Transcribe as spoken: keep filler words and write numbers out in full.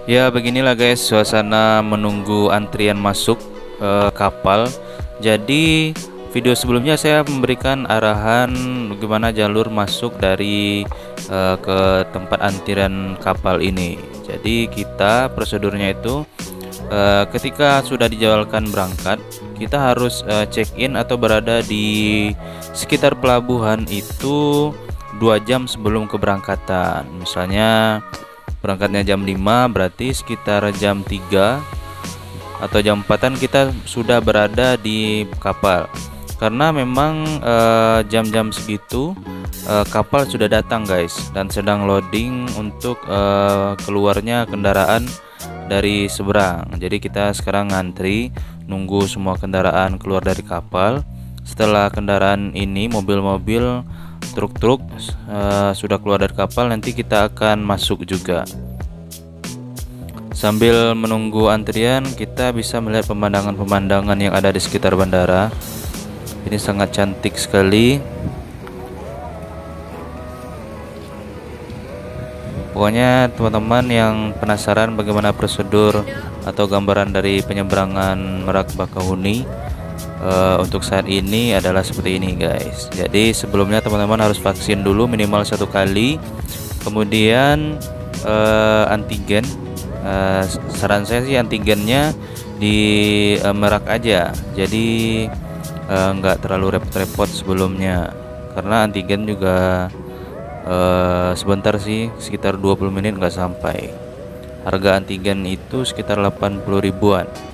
Ya, beginilah guys suasana menunggu antrian masuk eh, kapal. Jadi video sebelumnya saya memberikan arahan bagaimana jalur masuk dari eh, ke tempat antrian kapal ini. Jadi kita prosedurnya itu eh, ketika sudah dijadwalkan berangkat, kita harus eh, check in atau berada di sekitar pelabuhan itu dua jam sebelum keberangkatan. Misalnya berangkatnya jam lima, berarti sekitar jam tiga atau jam empatan kita sudah berada di kapal. Karena memang eh, jam-jam segitu eh, kapal sudah datang guys, dan sedang loading untuk eh, keluarnya kendaraan dari seberang. Jadi kita sekarang ngantri nunggu semua kendaraan keluar dari kapal. Setelah kendaraan ini, mobil-mobil, truk-truk uh, sudah keluar dari kapal, nanti kita akan masuk juga. Sambil menunggu antrian, kita bisa melihat pemandangan-pemandangan yang ada di sekitar bandara. Ini sangat cantik sekali. Pokoknya teman-teman yang penasaran bagaimana prosedur atau gambaran dari penyeberangan Merak Bakahuni, Uh, untuk saat ini adalah seperti ini guys. Jadi sebelumnya teman-teman harus vaksin dulu minimal satu kali, kemudian uh, antigen. Uh, saran saya sih antigennya di uh, Merak aja, jadi uh, nggak terlalu repot-repot sebelumnya, karena antigen juga uh, sebentar sih, sekitar dua puluh menit nggak sampai. Harga antigen itu sekitar delapan puluh ribuan.